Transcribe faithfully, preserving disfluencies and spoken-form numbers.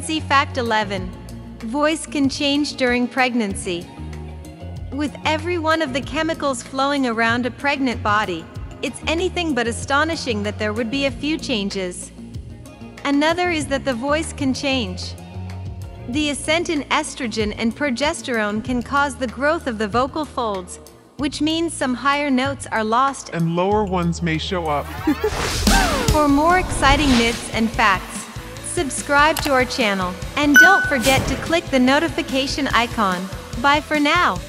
Pregnancy Fact eleven. Voice can change during pregnancy. With every one of the chemicals flowing around a pregnant body, it's anything but astonishing that there would be a few changes. Another is that the voice can change. The ascent in estrogen and progesterone can cause the growth of the vocal folds, which means some higher notes are lost and lower ones may show up. For more exciting myths and facts, subscribe to our channel, and don't forget to click the notification icon. Bye for now.